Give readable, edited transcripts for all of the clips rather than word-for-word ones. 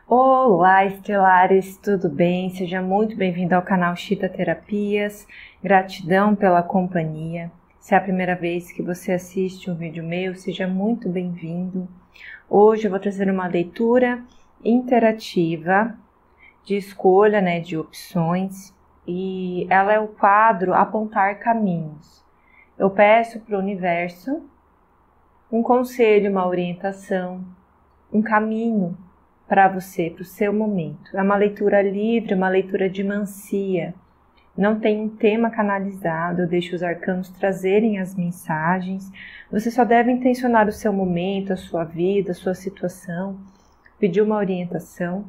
Olá, Estelares, tudo bem? Seja muito bem-vindo ao canal Chita Terapias. Gratidão pela companhia. Se é a primeira vez que você assiste um vídeo meu, seja muito bem-vindo. Hoje eu vou trazer uma leitura interativa de escolha, de opções, e ela é o quadro Apontar Caminhos. Eu peço para o universo um conselho, uma orientação, um caminho para você, para o seu momento. É uma leitura livre, uma leitura de mancia. Não tem um tema canalizado, eu deixo os arcanos trazerem as mensagens. Você só deve intencionar o seu momento, a sua vida, a sua situação, pedir uma orientação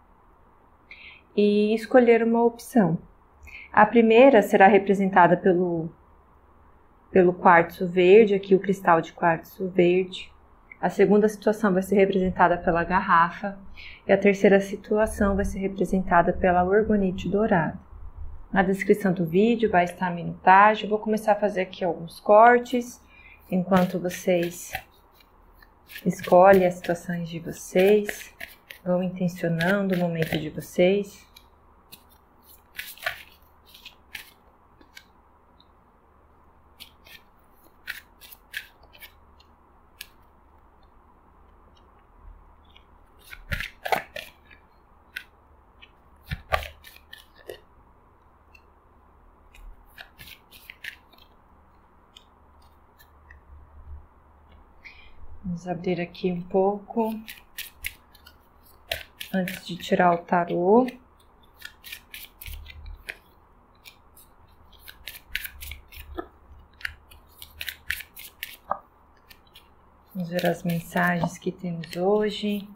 e escolher uma opção. A primeira será representada pelo quartzo verde, aqui o cristal de quartzo verde. A segunda situação vai ser representada pela garrafa e a terceira situação vai ser representada pela orgonite dourada. Na descrição do vídeo vai estar a minutagem. Eu vou começar a fazer aqui alguns cortes enquanto vocês escolhem as situações de vocês, vão intencionando o momento de vocês. Vamos abrir aqui um pouco antes de tirar o tarô. Vamos ver as mensagens que temos hoje.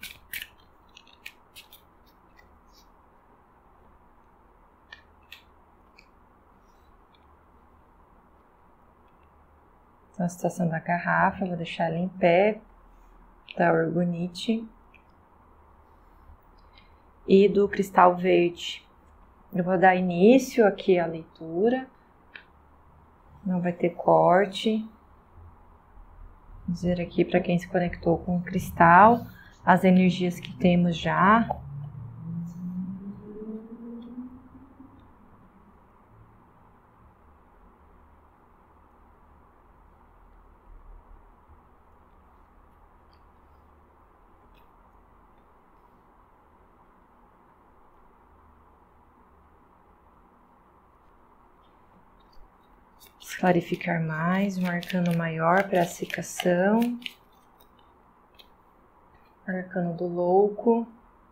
Então, a situação da garrafa, vou deixar ela em pé, da orgonite e do cristal verde. Eu vou dar início aqui à leitura, não vai ter corte. Vamos ver aqui para quem se conectou com o cristal, as energias que temos já. Clarificar mais, um arcano maior para a secação, arcano do louco,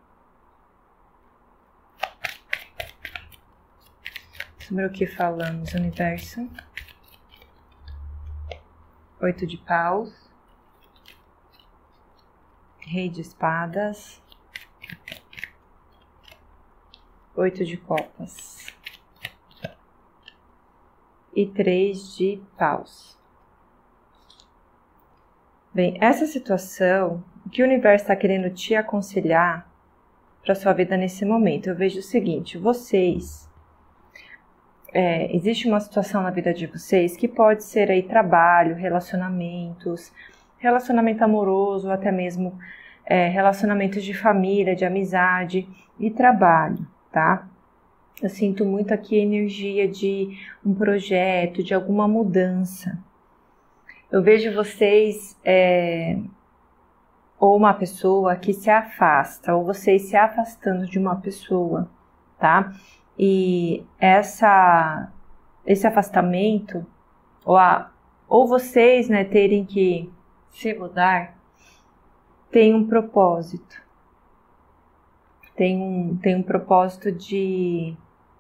sobre o que falamos, universo, 8 de paus, rei de espadas, 8 de copas. E 3 de paus. Bem, essa situação, o que o universo está querendo te aconselhar para sua vida nesse momento? Eu vejo o seguinte, existe uma situação na vida de vocês que pode ser aí trabalho, relacionamentos, relacionamento amoroso, ou até mesmo relacionamentos de família, de amizade e trabalho, tá? Eu sinto muito aqui a energia de um projeto, de alguma mudança. Eu vejo vocês, ou uma pessoa que se afasta, ou vocês se afastando de uma pessoa, tá? E esse afastamento, ou vocês, terem que se mudar, tem um propósito. Tem um propósito de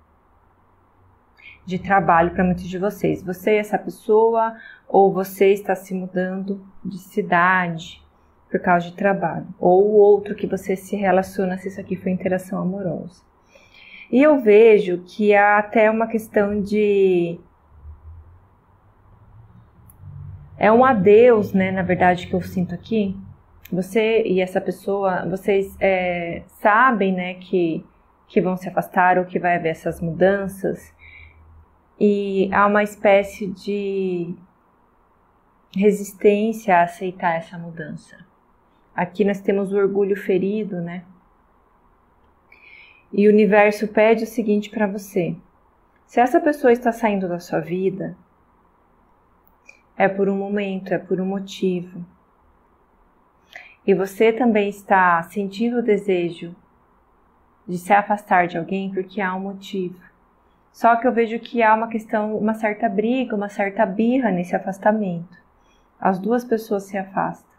trabalho para muitos de vocês. Você é essa pessoa, ou você está se mudando de cidade por causa de trabalho, ou o outro que você se relaciona, se isso aqui foi interação amorosa. E eu vejo que há até uma questão de... é um adeus, na verdade, que eu sinto aqui. Você e essa pessoa, vocês sabem, que vão se afastar ou que vai haver essas mudanças. E há uma espécie de resistência a aceitar essa mudança. Aqui nós temos o orgulho ferido, E o universo pede o seguinte para você: se essa pessoa está saindo da sua vida, é por um momento, é por um motivo. E você também está sentindo o desejo de se afastar de alguém porque há um motivo. Só que eu vejo que há uma questão, uma certa briga, uma certa birra nesse afastamento. As duas pessoas se afastam.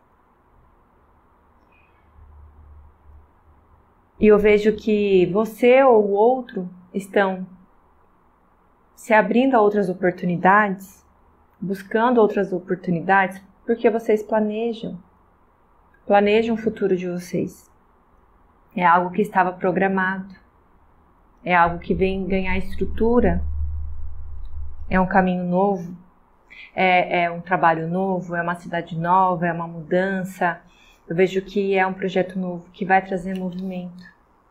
E eu vejo que você ou o outro estão se abrindo a outras oportunidades, buscando outras oportunidades, porque vocês planejam o futuro de vocês. É algo que estava programado, é algo que vem ganhar estrutura, é um caminho novo, é um trabalho novo, é uma cidade nova, é uma mudança. Eu vejo que é um projeto novo que vai trazer movimento.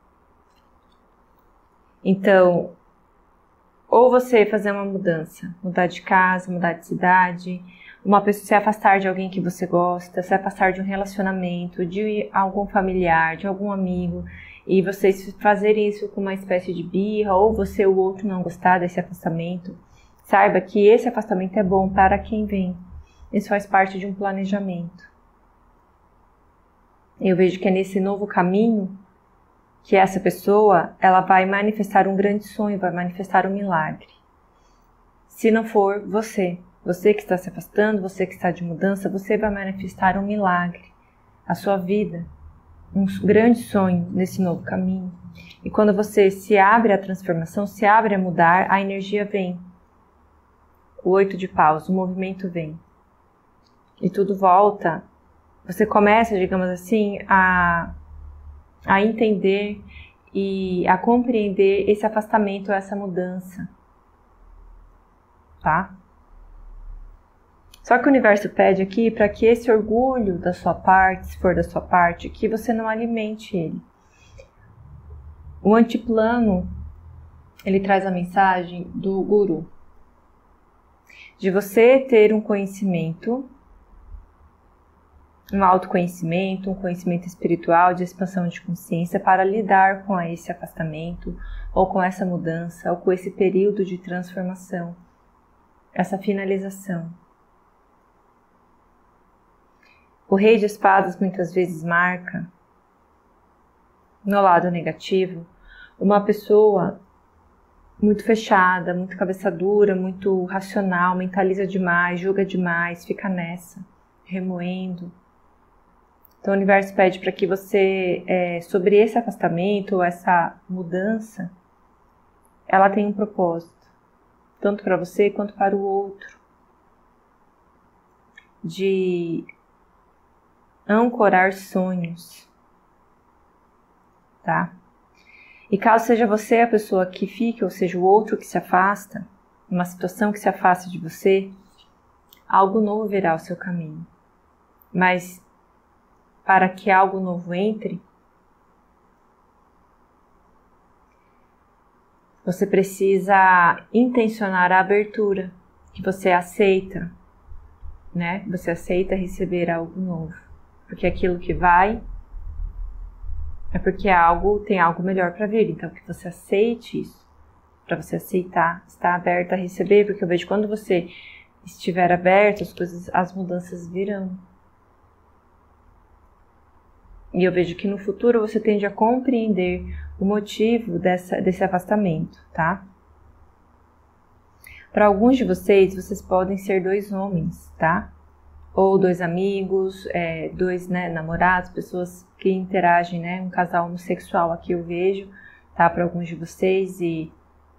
Então, ou você fazer uma mudança, mudar de casa, mudar de cidade, uma pessoa se afastar de alguém que você gosta, se afastar de um relacionamento, de algum familiar, de algum amigo, e vocês fazerem isso com uma espécie de birra, ou você ou o outro não gostar desse afastamento, saiba que esse afastamento é bom para quem vem. Isso faz parte de um planejamento. Eu vejo que é nesse novo caminho que essa pessoa, ela vai manifestar um grande sonho, vai manifestar um milagre. Se não for você que está se afastando, você que está de mudança, você vai manifestar um milagre, a sua vida, um grande sonho nesse novo caminho. E quando você se abre à transformação, se abre a mudar, a energia vem. O 8 de paus, o movimento vem. E tudo volta. Você começa, digamos assim, a entender e a compreender esse afastamento, essa mudança. Tá? Só que o universo pede aqui para que esse orgulho da sua parte, se for da sua parte, que você não alimente ele. O antiplano, ele traz a mensagem do guru. De você ter um conhecimento, um autoconhecimento, um conhecimento espiritual de expansão de consciência para lidar com esse afastamento, ou com essa mudança, ou com esse período de transformação, essa finalização. O Rei de Espadas muitas vezes marca, no lado negativo, uma pessoa muito fechada, muito cabeça dura, muito racional, mentaliza demais, julga demais, fica nessa, remoendo. Então o universo pede para que você, sobre esse afastamento ou essa mudança, ela tenha um propósito, tanto para você quanto para o outro, de ancorar sonhos, tá? E caso seja você a pessoa que fique, ou seja o outro que se afasta, uma situação que se afasta de você, algo novo virá ao seu caminho. Mas para que algo novo entre, você precisa intencionar a abertura, que você aceita, né? Você aceita receber algo novo. Porque aquilo que vai é porque tem algo melhor para vir. Então, que você aceite isso, para você aceitar, estar aberta a receber, porque eu vejo que quando você estiver aberto, as mudanças virão. E eu vejo que no futuro você tende a compreender o motivo desse afastamento, tá? Para alguns de vocês podem ser 2 homens, tá? Ou 2 amigos, 2 namorados, pessoas que interagem, né? Um casal homossexual aqui eu vejo, tá? Para alguns de vocês, e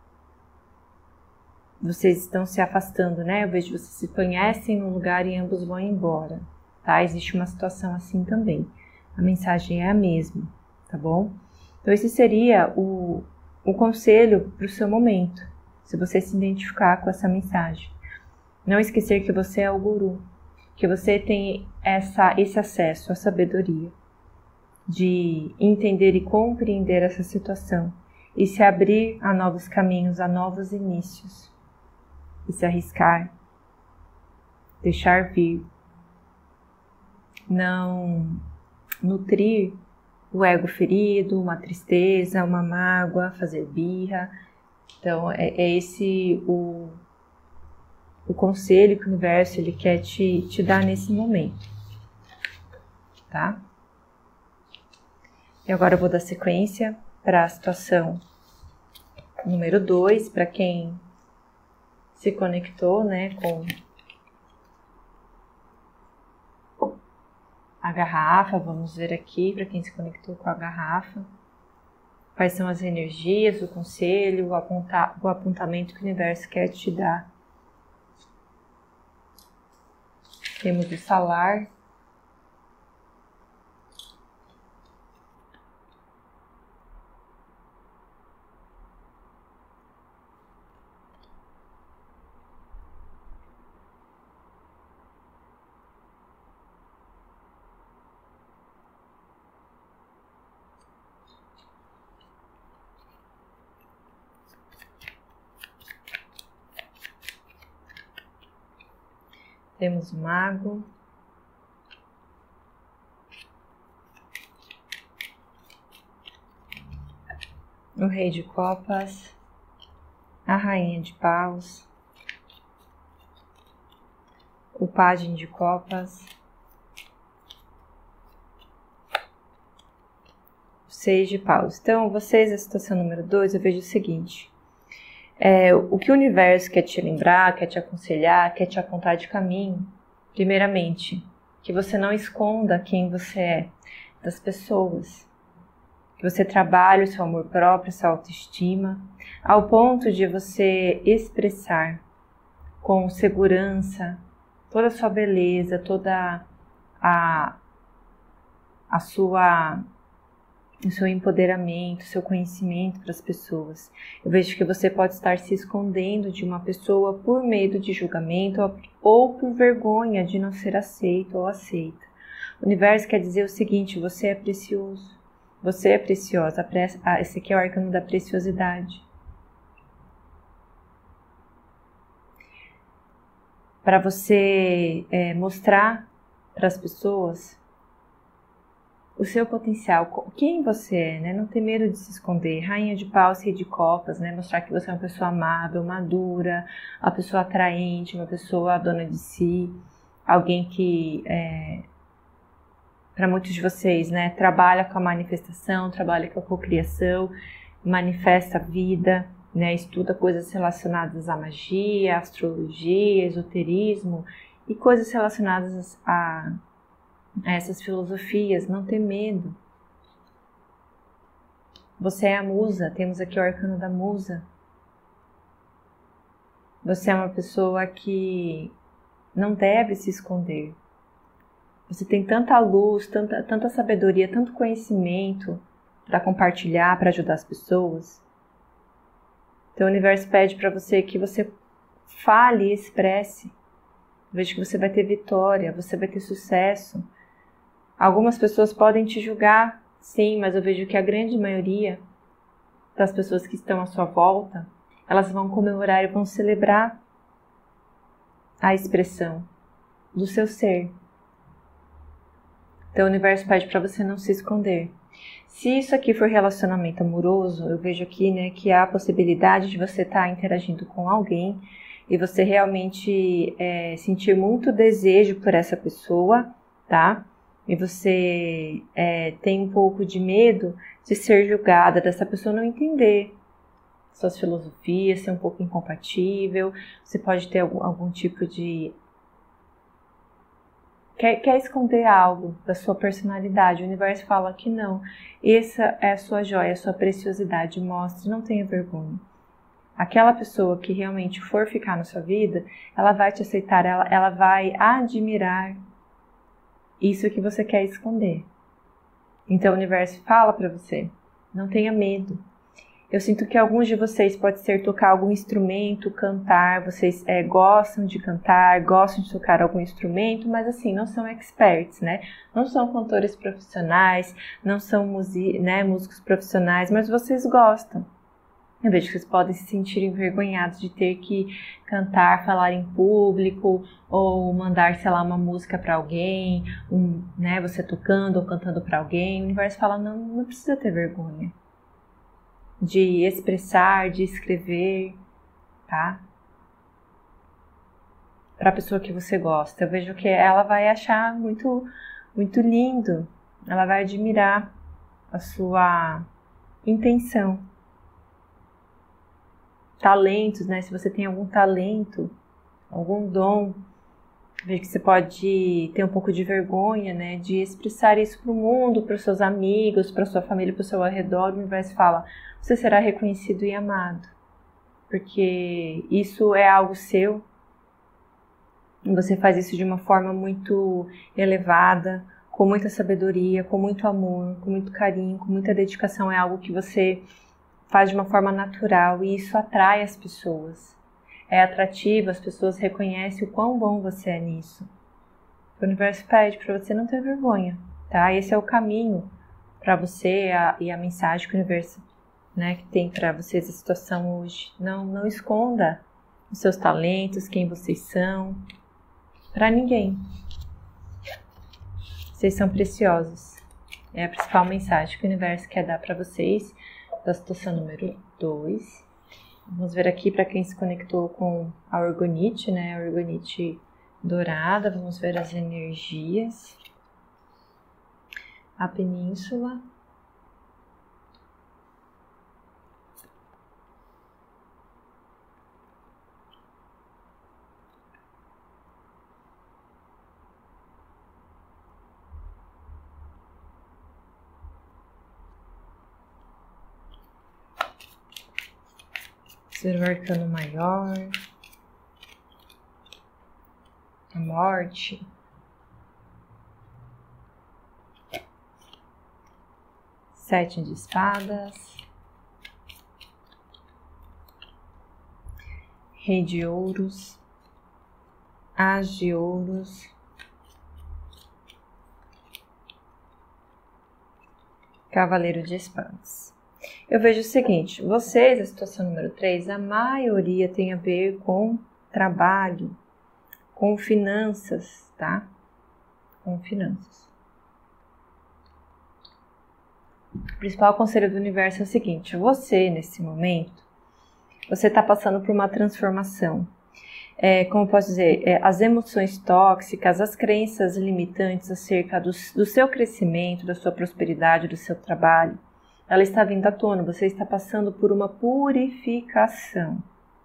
vocês estão se afastando, né? Eu vejo que vocês se conhecem num lugar e ambos vão embora, tá? Existe uma situação assim também. A mensagem é a mesma, tá bom? Então esse seria o conselho para o seu momento, se você se identificar com essa mensagem. Não esquecer que você é o guru, que você tem esse acesso à sabedoria de entender e compreender essa situação e se abrir a novos caminhos, a novos inícios e se arriscar, deixar vir, não nutrir o ego ferido, uma tristeza, uma mágoa, fazer birra. Então, é esse o conselho que o universo ele quer te dar nesse momento, tá? E agora eu vou dar sequência para a situação número 2, para quem se conectou, né, com a garrafa. Vamos ver aqui, para quem se conectou com a garrafa, quais são as energias, o conselho, o apontamento que o universo quer te dar. Temos o salar. Temos o mago. O rei de copas. A rainha de paus. O pajem de copas. O 6 de paus. Então, vocês, a situação número 2, eu vejo o seguinte. O que o universo quer te lembrar, quer te aconselhar, quer te apontar de caminho, primeiramente, que você não esconda quem você é das pessoas, que você trabalhe o seu amor próprio, sua autoestima, ao ponto de você expressar com segurança toda a sua beleza, toda o seu empoderamento, seu conhecimento para as pessoas. Eu vejo que você pode estar se escondendo de uma pessoa por medo de julgamento ou por vergonha de não ser aceito ou aceita. O universo quer dizer o seguinte: você é precioso, você é preciosa. Esse aqui é o arcano da preciosidade. Para você mostrar para as pessoas o seu potencial, quem você é, né? Não ter medo de se esconder. Rainha de paus, rei de copas, né? Mostrar que você é uma pessoa amável, madura, uma pessoa atraente, uma pessoa dona de si, alguém que, para muitos de vocês, né? Trabalha com a manifestação, trabalha com a cocriação, manifesta a vida, né? Estuda coisas relacionadas à magia, astrologia, esoterismo e coisas relacionadas a essas filosofias. Não ter medo. Você é a musa, temos aqui o arcano da musa. Você é uma pessoa que não deve se esconder. Você tem tanta luz, tanta sabedoria, tanto conhecimento para compartilhar, para ajudar as pessoas. Então o universo pede para você que você fale e expresse. Veja que você vai ter vitória, você vai ter sucesso. Algumas pessoas podem te julgar, sim, mas eu vejo que a grande maioria das pessoas que estão à sua volta, elas vão comemorar e vão celebrar a expressão do seu ser. Então o universo pede para você não se esconder. Se isso aqui for relacionamento amoroso, eu vejo aqui, né, que há a possibilidade de você estar interagindo com alguém e você realmente sentir muito desejo por essa pessoa, tá? E você tem um pouco de medo de ser julgada, dessa pessoa não entender suas filosofias, ser um pouco incompatível. Você pode ter algum tipo de... Quer esconder algo da sua personalidade. O universo fala que não. Essa é a sua joia, a sua preciosidade. Mostre, não tenha vergonha. Aquela pessoa que realmente for ficar na sua vida, ela vai te aceitar, ela vai admirar isso que você quer esconder. Então o universo fala para você, não tenha medo. Eu sinto que alguns de vocês pode ser tocar algum instrumento, cantar, vocês gostam de cantar, gostam de tocar algum instrumento, mas assim, não são experts, né? Não são cantores profissionais, não são músicos profissionais, mas vocês gostam. Eu vejo que vocês podem se sentir envergonhados de ter que cantar, falar em público, ou mandar, sei lá, uma música para alguém, né, você tocando ou cantando para alguém. O universo fala, não precisa ter vergonha de expressar, de escrever, tá? Para a pessoa que você gosta. Eu vejo que ela vai achar muito, muito lindo, ela vai admirar a sua intenção. Talentos, né? Se você tem algum talento, algum dom, veja que você pode ter um pouco de vergonha, né? De expressar isso para o mundo, para os seus amigos, para a sua família, para o seu arredor. O universo fala, você será reconhecido e amado, porque isso é algo seu. E você faz isso de uma forma muito elevada, com muita sabedoria, com muito amor, com muito carinho, com muita dedicação. É algo que você faz de uma forma natural e isso atrai as pessoas. É atrativo, as pessoas reconhecem o quão bom você é nisso. O universo pede para você não ter vergonha, tá? Esse é o caminho para você e a mensagem que o universo, né, que tem para vocês a situação hoje. Não esconda os seus talentos, quem vocês são, para ninguém. Vocês são preciosos. É a principal mensagem que o universo quer dar para vocês. Da situação número 2. Vamos ver aqui para quem se conectou com a orgonite, né? A orgonite dourada. Vamos ver as energias. A península. Ser o arcano maior, a morte, sete de espadas, rei de ouros, as de ouros, cavaleiro de espadas. Eu vejo o seguinte, vocês, a situação número 3, a maioria tem a ver com trabalho, com finanças, tá? Com finanças. O principal conselho do universo é o seguinte, você, nesse momento, você está passando por uma transformação. Como eu posso dizer, as emoções tóxicas, as crenças limitantes acerca do seu crescimento, da sua prosperidade, do seu trabalho, ela está vindo à tona, você está passando por uma purificação,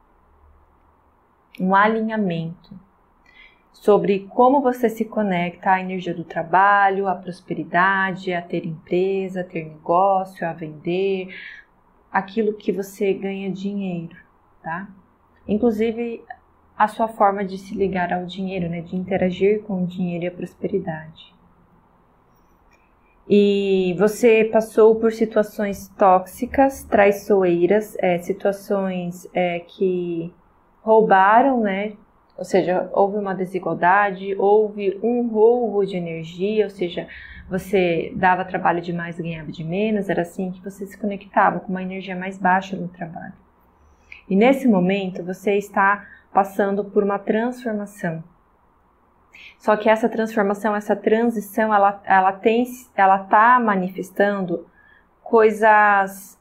um alinhamento sobre como você se conecta à energia do trabalho, à prosperidade, a ter empresa, a ter negócio, a vender, aquilo que você ganha dinheiro, tá? Inclusive a sua forma de se ligar ao dinheiro, né? De interagir com o dinheiro e a prosperidade. E você passou por situações tóxicas, traiçoeiras, situações que roubaram, né? Ou seja, houve uma desigualdade, houve um roubo de energia, ou seja, você dava trabalho demais e ganhava de menos, era assim que você se conectava com uma energia mais baixa no trabalho. E nesse momento você está passando por uma transformação. Só que essa transformação, essa transição, ela está manifestando coisas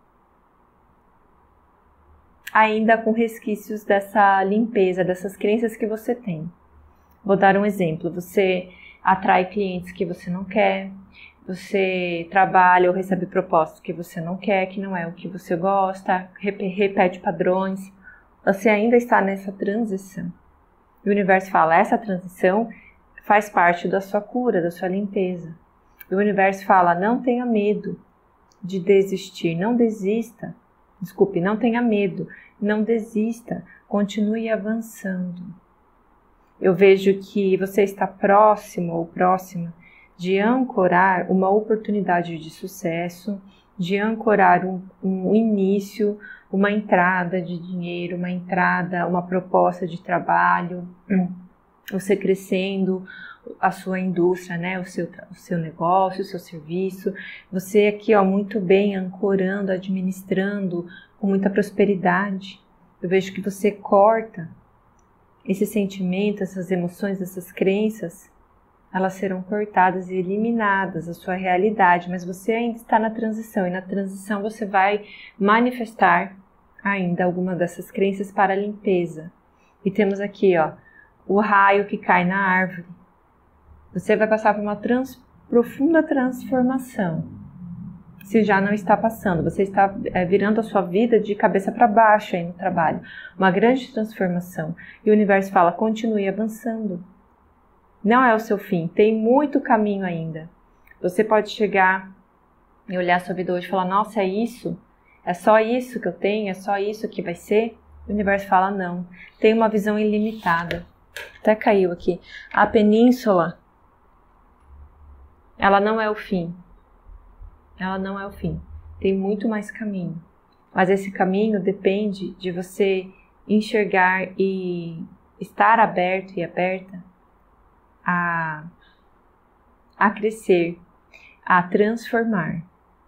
ainda com resquícios dessa limpeza, dessas crenças que você tem. Vou dar um exemplo. Você atrai clientes que você não quer, você trabalha ou recebe propostas que você não quer, que não é o que você gosta, repete padrões. Você ainda está nessa transição. E o universo fala, essa transição faz parte da sua cura, da sua limpeza. E o universo fala, não tenha medo de desistir, não desista. Desculpe, não tenha medo, não desista, continue avançando. Eu vejo que você está próximo ou próxima de ancorar uma oportunidade de sucesso, de ancorar um início, uma entrada de dinheiro, uma proposta de trabalho, você crescendo, a sua indústria, né? O seu negócio, o seu serviço. Você aqui, ó, muito bem ancorando, administrando, com muita prosperidade. Eu vejo que você corta esse sentimento, essas emoções, essas crenças, elas serão cortadas e eliminadas da sua realidade, mas você ainda está na transição, e na transição você vai manifestar ainda alguma dessas crenças para a limpeza. E temos aqui, ó, o raio que cai na árvore. Você vai passar por uma profunda transformação. Se já não está passando, você está virando a sua vida de cabeça para baixo aí no trabalho. Uma grande transformação. E o universo fala, continue avançando. Não é o seu fim, tem muito caminho ainda. Você pode chegar e olhar a sua vida hoje e falar, nossa, é isso? É só isso que eu tenho? É só isso que vai ser? O universo fala, não. Tem uma visão ilimitada. Até caiu aqui. A península, ela não é o fim. Ela não é o fim. Tem muito mais caminho. Mas esse caminho depende de você enxergar e estar aberto e aberta a crescer, a transformar.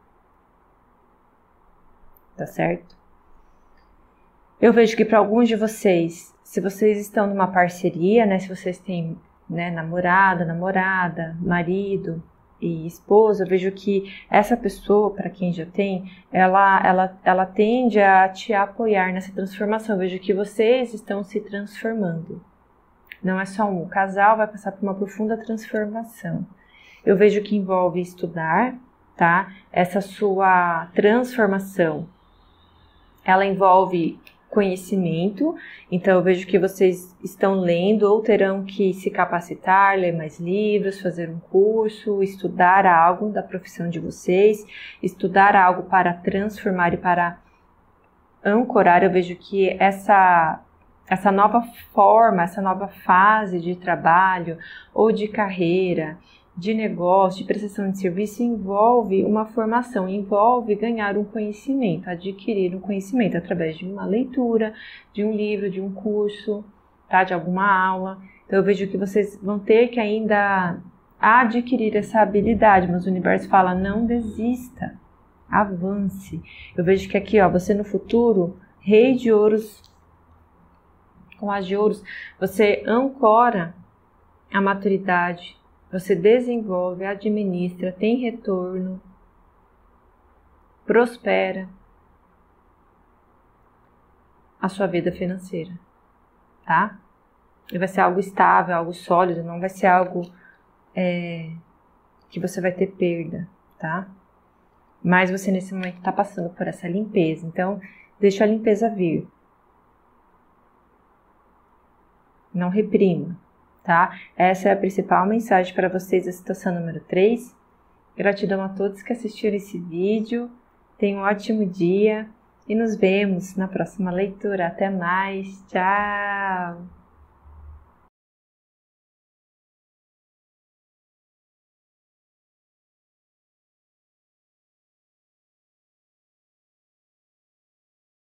Tá certo? Eu vejo que para alguns de vocês, se vocês estão numa parceria, né, se vocês têm, né, namorada, marido e esposa, eu vejo que essa pessoa, para quem já tem, ela tende a te apoiar nessa transformação. Eu vejo que vocês estão se transformando. Não é só um. O casal vai passar por uma profunda transformação. Eu vejo que envolve estudar, tá? Essa sua transformação, ela envolve conhecimento. Então, eu vejo que vocês estão lendo ou terão que se capacitar, ler mais livros, fazer um curso, estudar algo da profissão de vocês, estudar algo para transformar e para ancorar. Eu vejo que essa nova forma, essa nova fase de trabalho ou de carreira, de negócio, de prestação de serviço envolve uma formação, envolve ganhar um conhecimento, adquirir um conhecimento através de uma leitura, de um livro, de um curso, tá? De alguma aula. Então eu vejo que vocês vão ter que ainda adquirir essa habilidade, mas o universo fala, não desista, avance. Eu vejo que aqui, ó, você no futuro, rei de ouros, com as de ouros, você ancora a maturidade, você desenvolve, administra, tem retorno, prospera a sua vida financeira, tá? E vai ser algo estável, algo sólido, não vai ser algo que você vai ter perda, tá? Mas você nesse momento está passando por essa limpeza, então deixa a limpeza vir. Não reprima, tá? Essa é a principal mensagem para vocês da situação número 3. Gratidão a todos que assistiram esse vídeo. Tenham um ótimo dia e nos vemos na próxima leitura. Até mais. Tchau!